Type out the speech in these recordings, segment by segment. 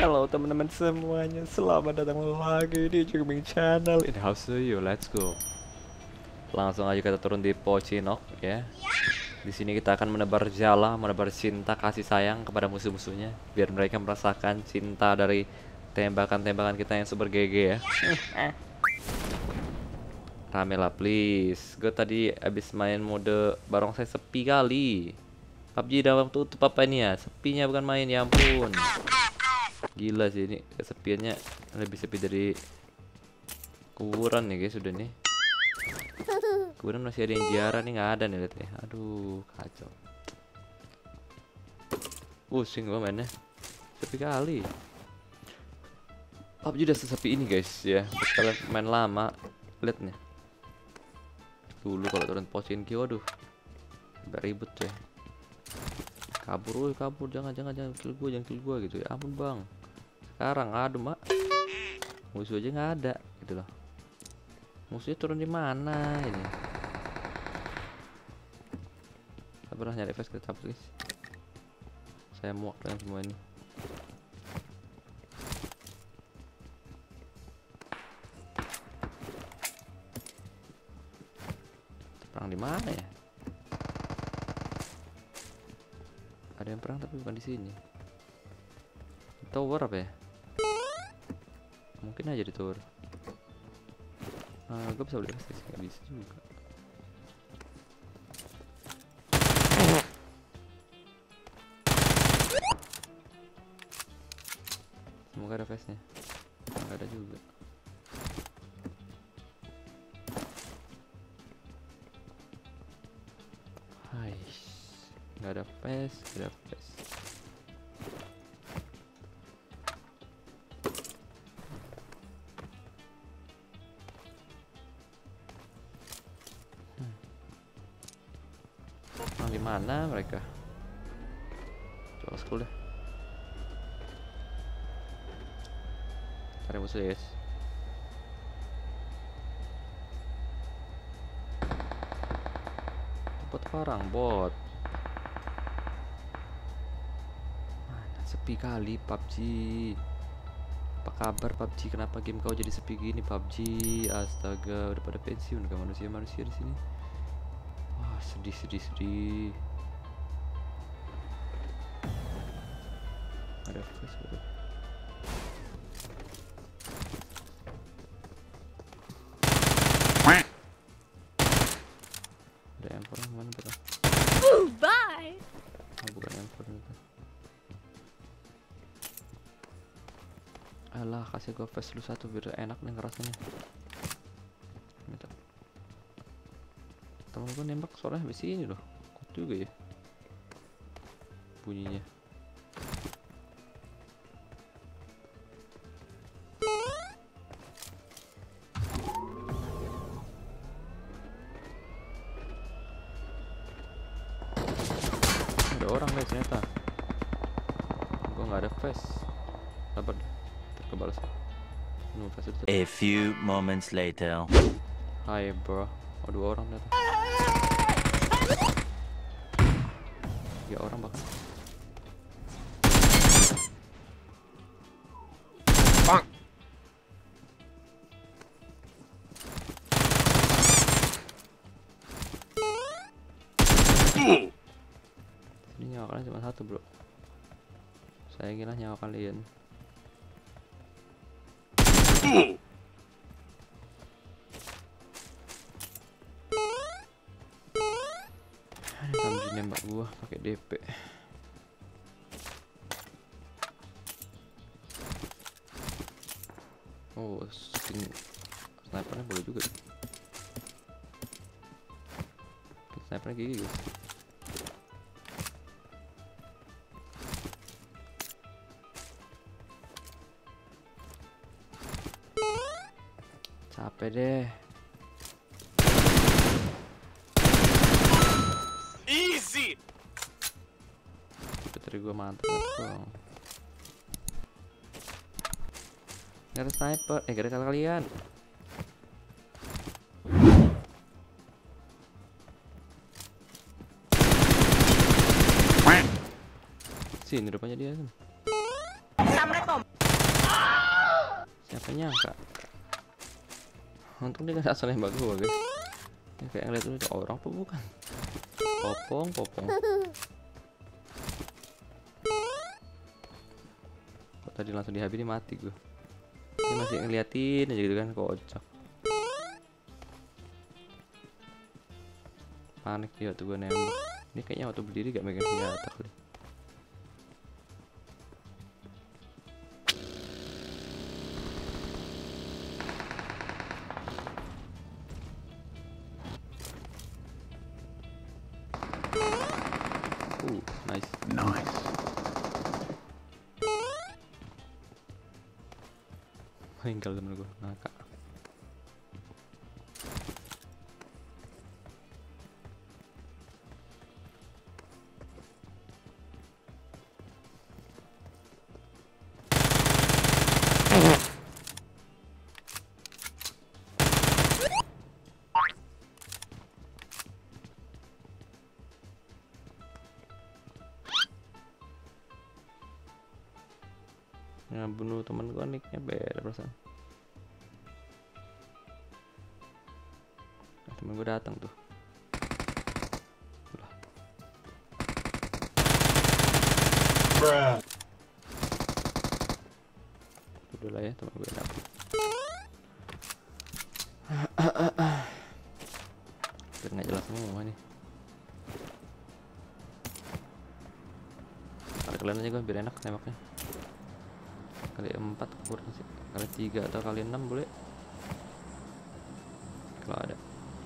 Halo teman-teman semuanya, selamat datang lagi di Juming Channel. In house to you, let's go. Langsung aja kita turun di Pocinok ya. Di sini kita akan menebar jala, menebar cinta kasih sayang kepada musuh-musuhnya, biar mereka merasakan cinta dari tembakan-tembakan kita yang super GG ya. Rame lah please. Gue tadi abis main mode barongsai sepi kali. PUBG udah tutup apa ini ya? Sepinya bukan main, ya ampun. Gila sih ini kesepiannya, lebih sepi dari kuburan nih guys. Udah nih kuburan masih ada yang ziarah nih, nggak ada nih, lihat nih. Aduh kacau, pusing gua mainnya, sepi kali. PUBG udah sesepi ini guys ya. Buat kalian main lama, lihat nih. Dulu kalau turun Pochinki, waduh agak ribut ya. Kabur, kabur, jangan kill gua gitu ya. Ampun bang, sekarang aduh mak, musuh aja nggak ada gitu loh. Musuhnya turun di mana ini? Saya pernah nyari face kita guys. Saya muak dengan semua ini. Perang di mana ya? Ada yang perang tapi bukan di sini. Di tower apa ya? Mungkin aja di tower. Gue bisa beli resist, nggak bisa juga. Semoga ada face-nya. Nggak ada juga. Hai, nggak ada face, nggak ada face. Di mana mereka? Coba school deh. Cari musuh ya guys. Bot parang bot. Mana sepi kali PUBG. Apa kabar PUBG? Kenapa game kau jadi sepi gini PUBG? Astaga, udah pada pensiun gak manusia-manusia di sini. Wah, sedih. Ada flash gitu. Ada M4 mana betul? Bye. Oh, bukan M4 itu. Alah, kasih gue flash dulu satu biar enak nih ngerasanya. Minta. Temen gue nembak suaranya habis ini loh, kuat juga ya bunyinya. Ada orang guys ternyata. Gue nggak ada face. Sabar deh, terkebalas. A few moments later. Hai bro. Oh, dua orang ternyata. 3 orang bahkan. Bang. Ini nyawa kalian cuma satu bro. Sayangilah nyawa kalian. Tamji nembak gua pakai DP. Oh, skin snipernya boleh juga. Snipernya gigi guys. Capek deh. Easy. Putri gua mantap dong. Gak ada sniper, gak ada kalian. Sini rupanya dia. Assalamualaikum. Siapa nyangka? Untung dia gak asal nembak gua guys. Ini kayak ngeliat dulu itu orang apa bukan? Popong. Kok tadi langsung dihabisi mati gua. Ini masih ngeliatin aja gitu kan, kocak. Panik dia tuh gua nembak. Ini kayaknya waktu berdiri gak megang senjata kali. Nice. Meninggal temen gue, ngakak. Yang bunuh temen gue nicknya beda perasaan. Nah, temen gue datang tuh. Udah lah ya temen gue dapet. Biar nggak jelas semua nih. Kali kalian aja gue biar enak nembaknya. Kali 4 kurang sih, kali 3 atau kali 6 boleh kalau ada.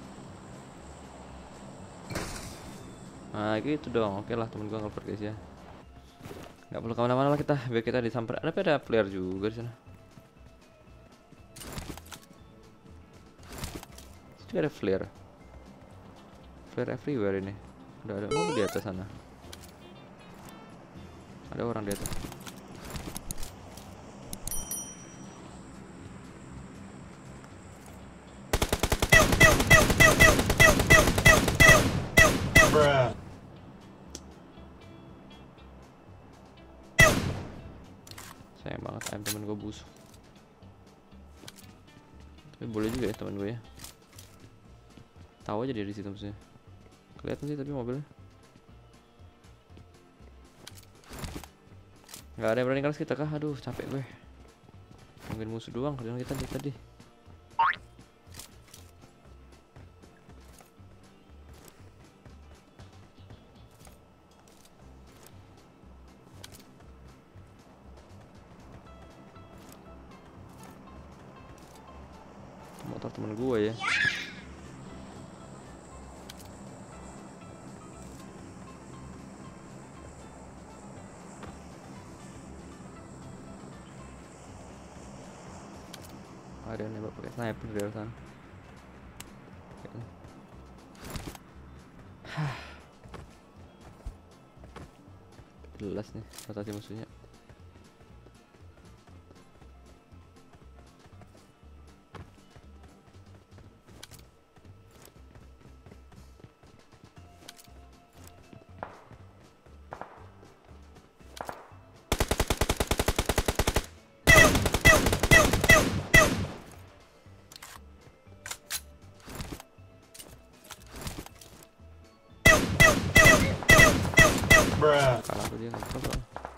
Nah gitu dong, oke lah temen gua ngeluper guys ya. Nggak perlu kemana-mana lah kita, biar kita disamper. Ada player juga di sana. Itu ada flare everywhere ini. Udah ada mobil di atas sana. Ada orang di atas. Sayang banget ayam temen gue busuk. Tapi boleh juga ya temen gue ya. Tahu aja dia di situ maksudnya. Kelihatan sih tapi mobilnya. Nggak ada yang berani kelas kita kah? Aduh capek gue. Mungkin musuh doang kerjaan kita dari tadi. Motor temen gue ya. Ada yang nembak pakai sniper dari sana. Jelas nih rotasi musuhnya. Kalah tuh dia nggak apa.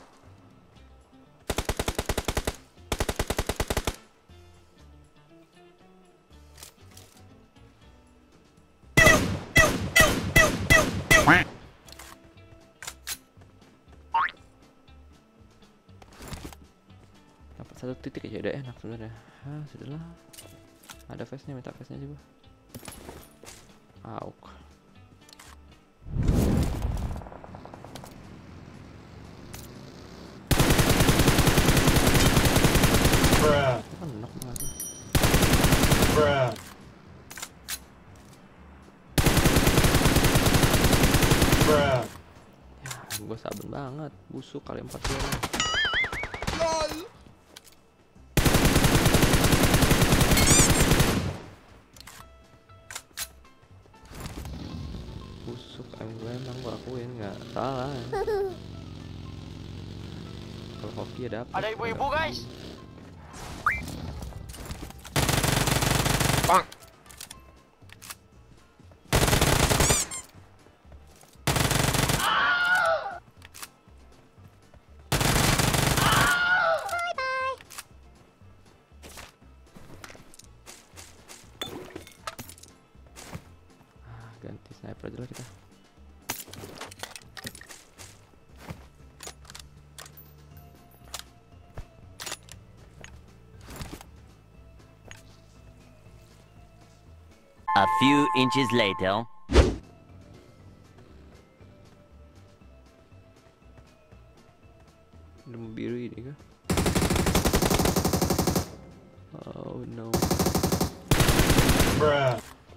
Dapat 1 titik aja udah enak sebenarnya. Sudahlah. Ada face-nya, minta face-nya juga. Auk. Enak banget. Ya, gue saben banget. Busuk kali 4 orang. Busuk emang gue akuin nggak salah. Kalau hoki ada apa? Ada ibu-ibu guys. Ganti sniper aja lah kita. A few inches later. Ada biru ini kah? Oh no. Bruh.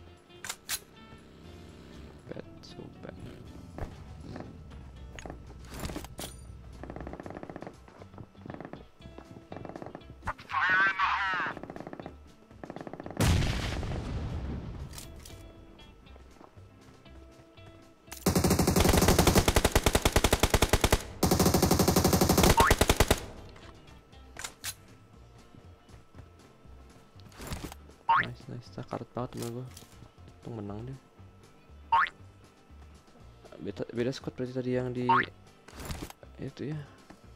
Bad, so bad. Nice, sakarat banget temen gua. Untung menang deh. Beda squad berarti tadi yang di itu ya.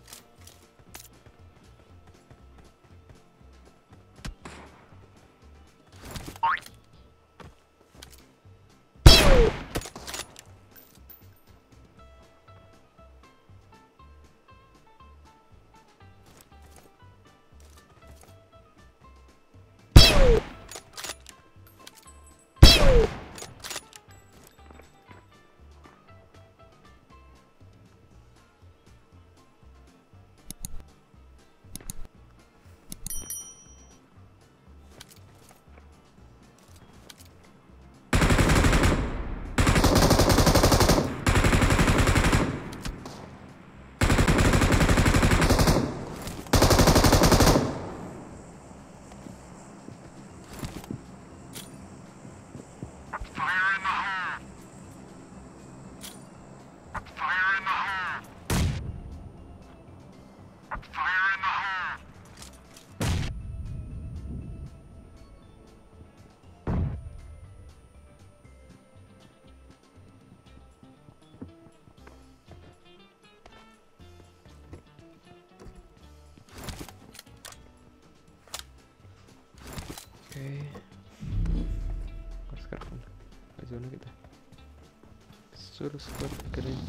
Oke. Sekarang ke zona kita. Suruh squad keren.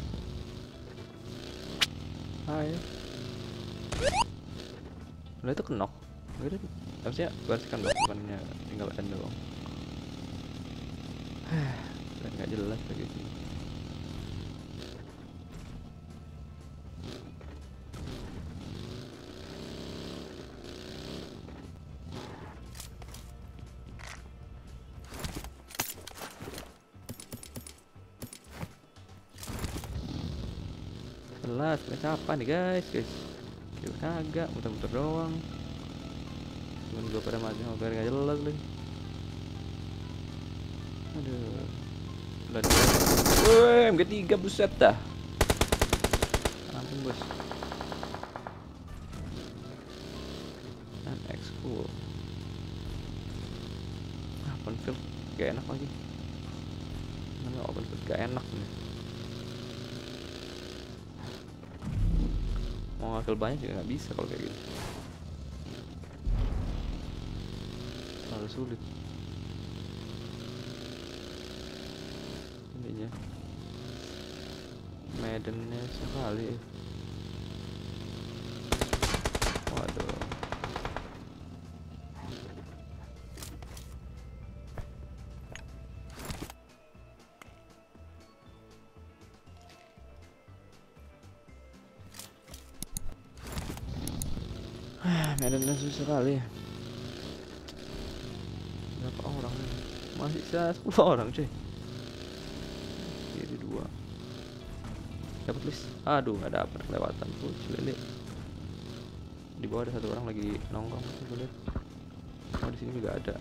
Hai. Udah itu kenok. Udah harusnya bersihkan dong, bukannya tinggal end doang. Dan nggak jelas lagi sih. Jelas, mereka apa nih guys? Kill kagak, muter-muter doang. Cuman gue pada mati sama biar gak jelas lagi. Aduh. Udah deh. Woi, MG3 buset dah. Ampun bos. MX cool. Open field gak enak lagi. Namanya open field gak enak nih. Mau ngambil banyak juga nggak bisa kalau kayak gitu. Terlalu sulit. Ininya medannya sekali. Waduh. Medannya susah sekali. Berapa orang nih? Masih sisa 10 orang cuy. Kiri 2. Dapat list. Aduh, nggak dapat, kelewatan tuh lele. Di bawah ada satu orang lagi nongkrong tuh lihat. Oh, di sini juga ada.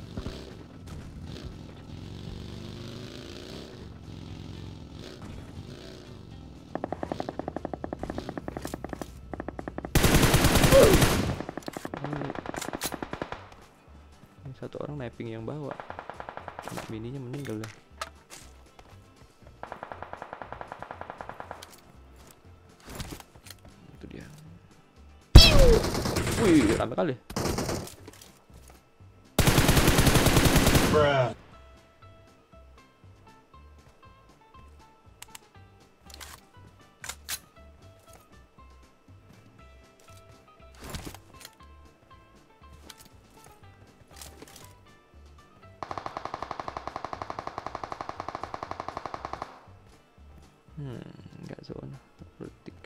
Satu orang napping yang bawa. Anak mininya meninggal lah. Itu dia. Wih, rame kali. Bruh. Enggak zona. Politik.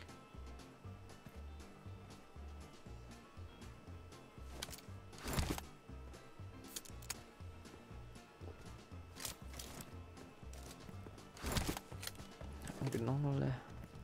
Mungkin nongol ya.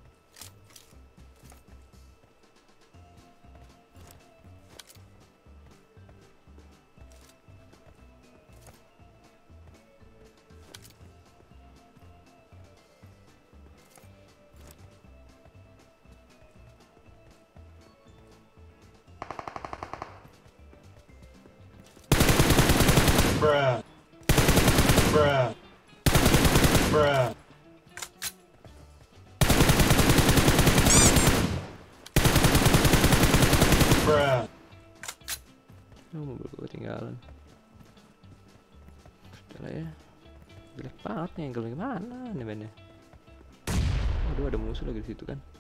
Bruh. Bruh. Bruh. Bruh. Oh, mobil gue ketinggalan. Udah lah ya. Jelek banget nih, angle gimana nih mainnya. Aduh, ada musuh lagi di situ kan.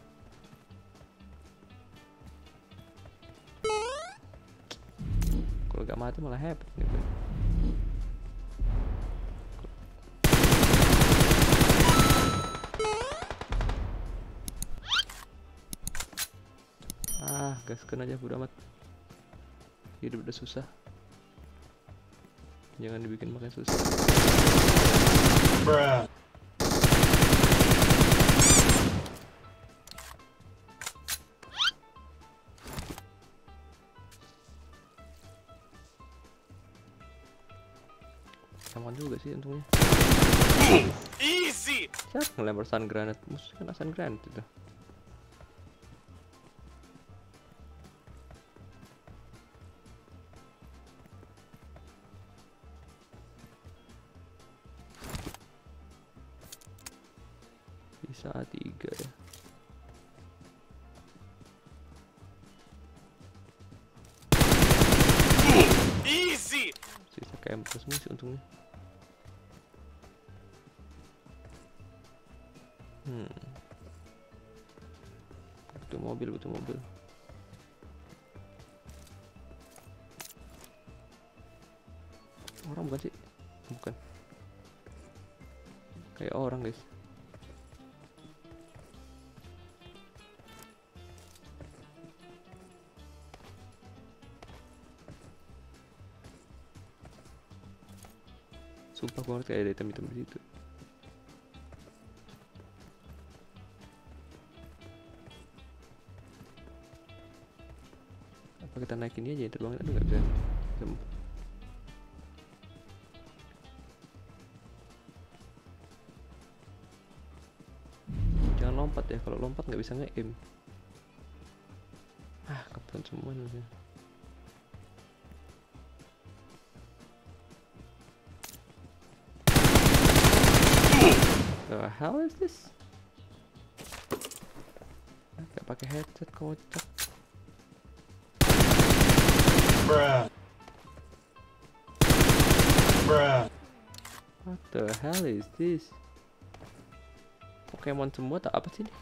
Kalau gak mati malah hebat nih gue. Gaskan aja bodo amat. Hidup udah susah. Jangan dibikin makin susah. Bruh. Sama juga sih untungnya. Easy. Siapa ngelempar stun granat? Musuh kan stun granat itu. Bisa 3 ya. Easy. Sisa camper semua sih untungnya. Butuh mobil, butuh mobil. Orang bukan sih? Bukan. Kayak orang guys. Sumpah gue ngerti kayak ada item-item di situ. Apa kita naikin dia aja ya terbang? Aduh nggak bisa. Jangan lompat ya, kalau lompat nggak bisa nge-aim. Ah, kebetulan semua nih. The hell is this? Gak pakai headset kocak. Bruh. Bruh. What the hell is this? Pokemon semua tak apa sih ini?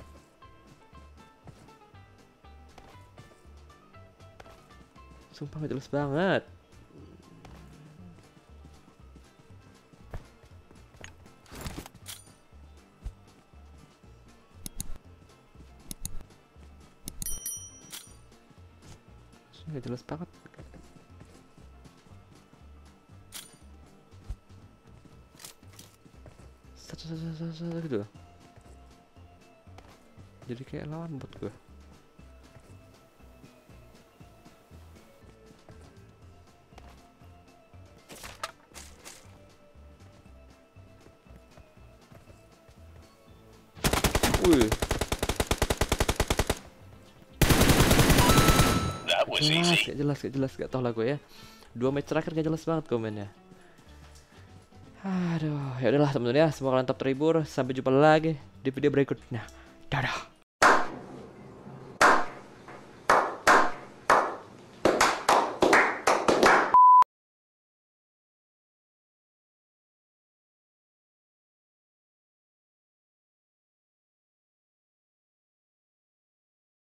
Sumpah gak jelas banget. Gak jelas banget. Satu gitu. Jadi kayak lawan bot gue. Wih. Gak jelas, gak tau lah gue ya. 2 match terakhir gak jelas banget komennya. Aduh, ya udahlah teman-teman ya, semoga kalian tetap terhibur. Sampai jumpa lagi di video berikutnya. Dadah.